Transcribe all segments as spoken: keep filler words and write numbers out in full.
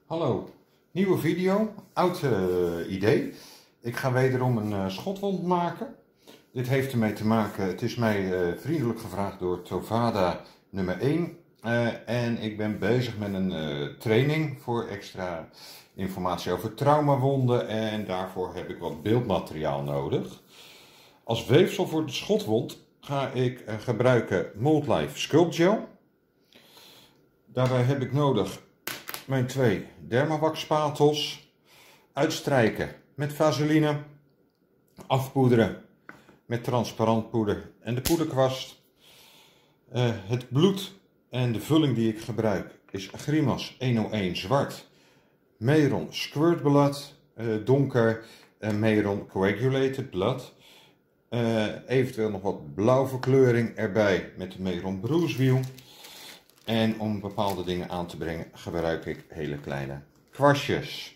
Hallo, nieuwe video, oud uh, idee. Ik ga wederom een uh, schotwond maken. Dit heeft ermee te maken, het is mij uh, vriendelijk gevraagd door Tovada nummer één. Uh, en ik ben bezig met een uh, training voor extra informatie over traumawonden. En daarvoor heb ik wat beeldmateriaal nodig. Als weefsel voor de schotwond ga ik uh, gebruiken Moldlife Sculpt Gel. Daarbij heb ik nodig mijn twee Dermawax spatels, uitstrijken met vaseline, afpoederen met transparant poeder en de poederkwast. Uh, het bloed en de vulling die ik gebruik is Grimas honderdéén zwart, Mehron Squirt Blood, uh, donker en Mehron Coagulated Blood. Uh, eventueel nog wat blauwe verkleuring erbij met de Mehron Bruise Wheel. En om bepaalde dingen aan te brengen gebruik ik hele kleine kwastjes.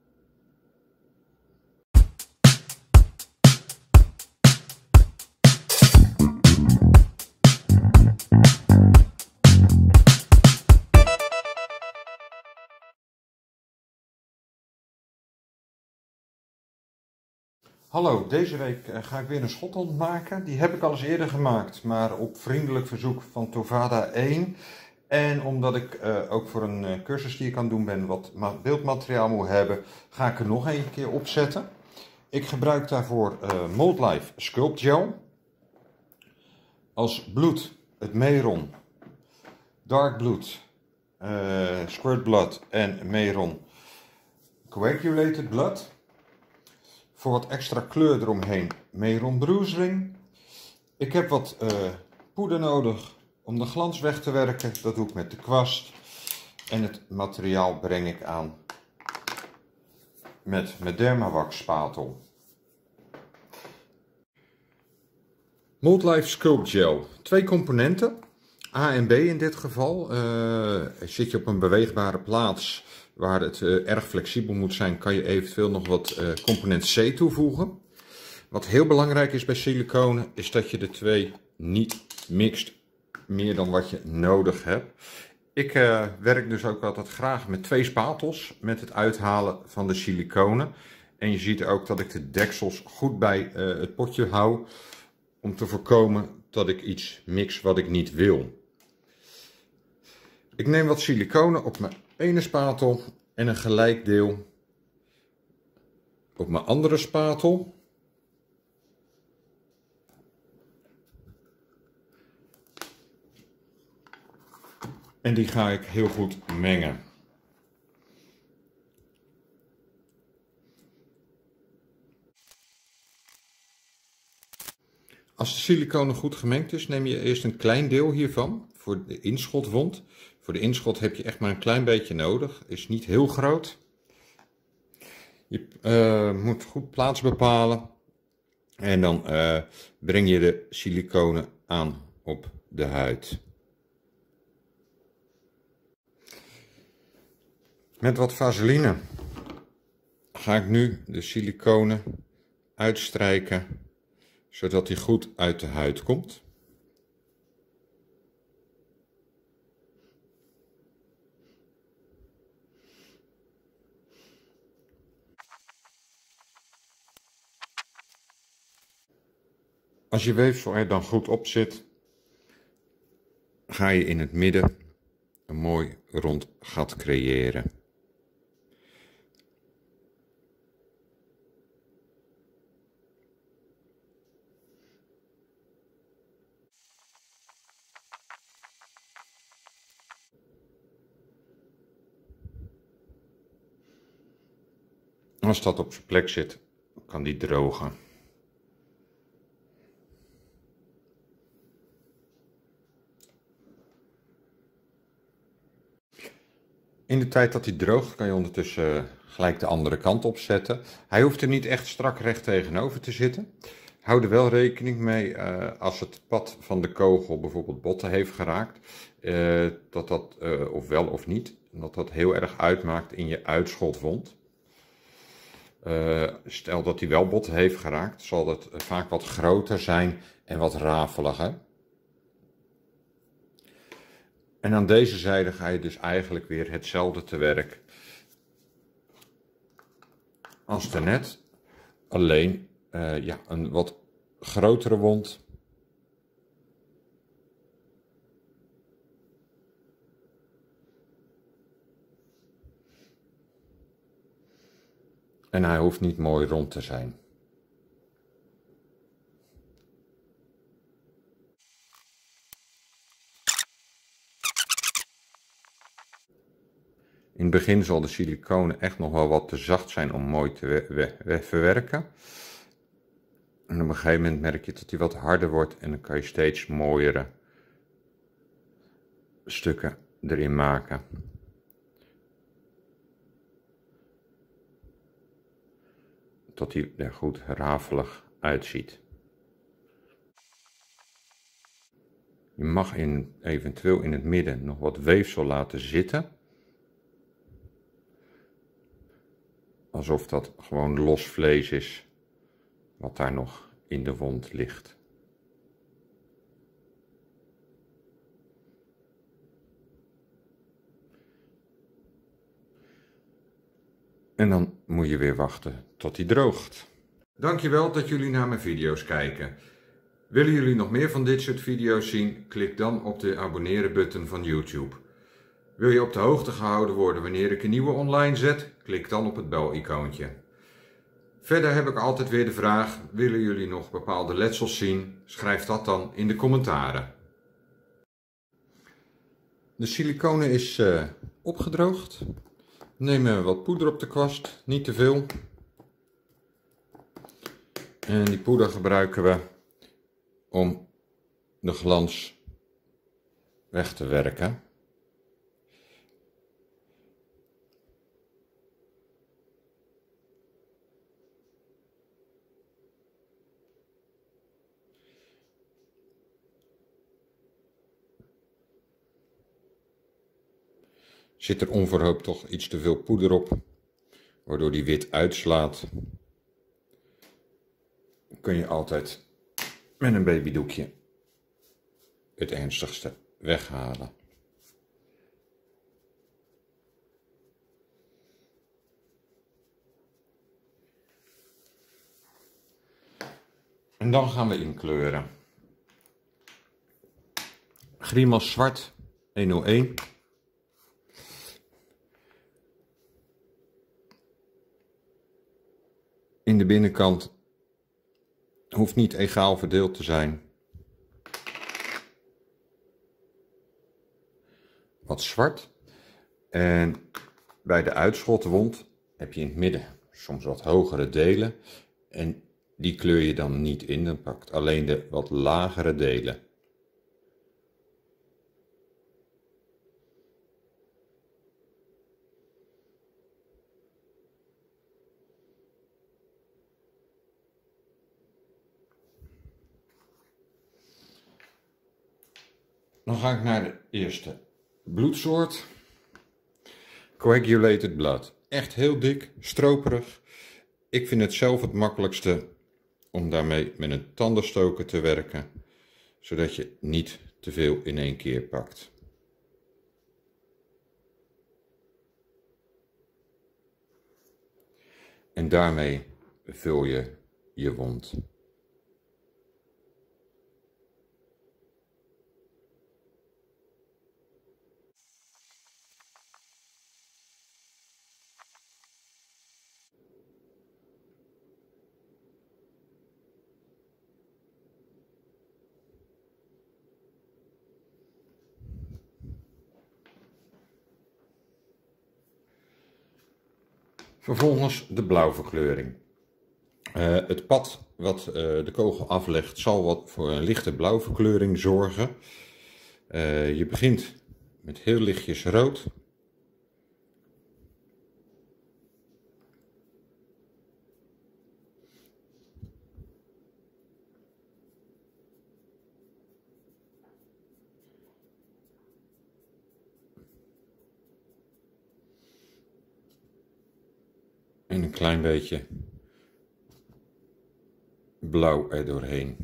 Hallo, deze week ga ik weer een schotwond maken. Die heb ik al eens eerder gemaakt, maar op vriendelijk verzoek van Tovada één. En omdat ik uh, ook voor een uh, cursus die ik aan het doen ben wat beeldmateriaal moet hebben, ga ik er nog een keer opzetten. Ik gebruik daarvoor uh, Moldlife Sculpt Gel. Als bloed het Mehron Dark Blood, uh, Squirt Blood en Mehron Coagulated Blood. Voor wat extra kleur eromheen Mehron Bruise Ring. Ik heb wat uh, poeder nodig om de glans weg te werken. Dat doe ik met de kwast. En het materiaal breng ik aan met mijn Dermawax spatel. Moldlife Sculpt Gel. Twee componenten. A en B in dit geval. Uh, zit je op een beweegbare plaats waar het uh, erg flexibel moet zijn, kan je eventueel nog wat uh, component C toevoegen. Wat heel belangrijk is bij siliconen, is dat je de twee niet mixt meer dan wat je nodig hebt. Ik uh, werk dus ook altijd graag met twee spatels met het uithalen van de siliconen. En je ziet ook dat ik de deksels goed bij uh, het potje hou, om te voorkomen dat ik iets mix wat ik niet wil. Ik neem wat siliconen op mijn ene spatel en een gelijk deel op mijn andere spatel. En die ga ik heel goed mengen. Als de siliconen goed gemengd is, neem je eerst een klein deel hiervan voor de inschotwond. Voor de inschot heb je echt maar een klein beetje nodig. Is niet heel groot. Je uh, moet goed plaats bepalen. En dan uh, breng je de siliconen aan op de huid. Met wat vaseline ga ik nu de siliconen uitstrijken, zodat die goed uit de huid komt. Als je weefsel er dan goed op zit, ga je in het midden een mooi rond gat creëren. Als dat op zijn plek zit, kan die drogen. In de tijd dat hij droogt kan je ondertussen gelijk de andere kant op zetten. Hij hoeft er niet echt strak recht tegenover te zitten. Hou er wel rekening mee uh, als het pad van de kogel bijvoorbeeld botten heeft geraakt. Uh, dat dat, uh, of wel of niet, dat dat heel erg uitmaakt in je uitschotwond. Uh, stel dat hij wel botten heeft geraakt, zal dat vaak wat groter zijn en wat rafeliger. En aan deze zijde ga je dus eigenlijk weer hetzelfde te werk als daarnet. Alleen uh, ja, een wat grotere wond. En hij hoeft niet mooi rond te zijn. In het begin zal de siliconen echt nog wel wat te zacht zijn om mooi te verwerken. En op een gegeven moment merk je dat hij wat harder wordt en dan kan je steeds mooiere stukken erin maken. Tot hij er goed rafelig uitziet. Je mag in, eventueel in het midden nog wat weefsel laten zitten. Alsof dat gewoon los vlees is wat daar nog in de wond ligt. En dan moet je weer wachten tot hij droogt. Dankjewel dat jullie naar mijn video's kijken. Willen jullie nog meer van dit soort video's zien? Klik dan op de abonneren button van YouTube. Wil je op de hoogte gehouden worden wanneer ik een nieuwe online zet? Klik dan op het bel-icoontje. Verder heb ik altijd weer de vraag, willen jullie nog bepaalde letsels zien? Schrijf dat dan in de commentaren. De siliconen is uh, opgedroogd. Neem wat poeder op de kwast, niet te veel. En die poeder gebruiken we om de glans weg te werken. Zit er onverhoopt toch iets te veel poeder op, waardoor die wit uitslaat, kun je altijd met een babydoekje het ernstigste weghalen. En dan gaan we inkleuren. Grimas zwart honderdéén. In de binnenkant hoeft niet egaal verdeeld te zijn. Wat zwart. En bij de uitschotwond heb je in het midden soms wat hogere delen. En die kleur je dan niet in, dan pakt alleen de wat lagere delen. Dan ga ik naar de eerste bloedsoort. Coagulated blood. Echt heel dik, stroperig. Ik vind het zelf het makkelijkste om daarmee met een tandenstoker te werken, zodat je niet te veel in één keer pakt. En daarmee vul je je wond. Vervolgens de blauwverkleuring. Uh, het pad wat uh, de kogel aflegt zal wat voor een lichte blauwverkleuring zorgen. Uh, je begint met heel lichtjes rood. En een klein beetje blauw er doorheen.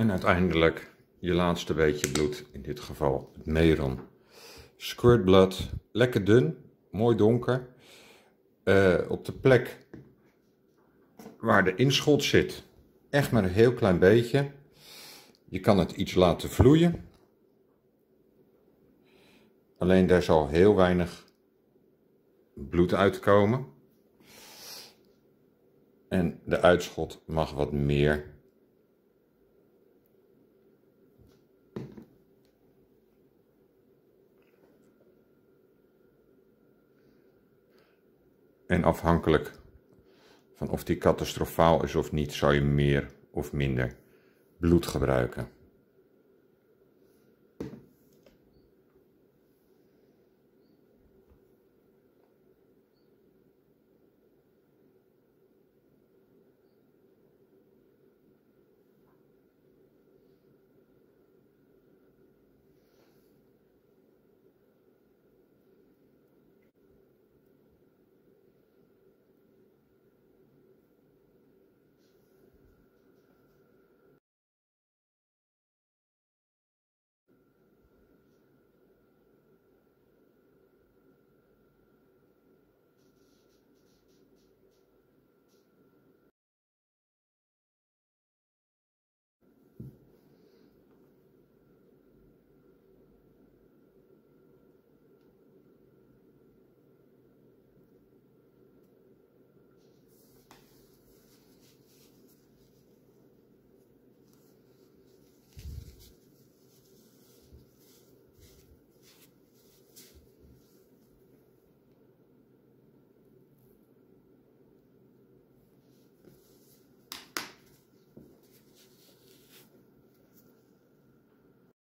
En uiteindelijk je laatste beetje bloed, in dit geval het Meron. Squirt blood, lekker dun, mooi donker. Uh, op de plek waar de inschot zit, echt maar een heel klein beetje. Je kan het iets laten vloeien. Alleen daar zal heel weinig bloed uitkomen. En de uitschot mag wat meer. En afhankelijk van of die catastrofaal is of niet, zou je meer of minder bloed gebruiken.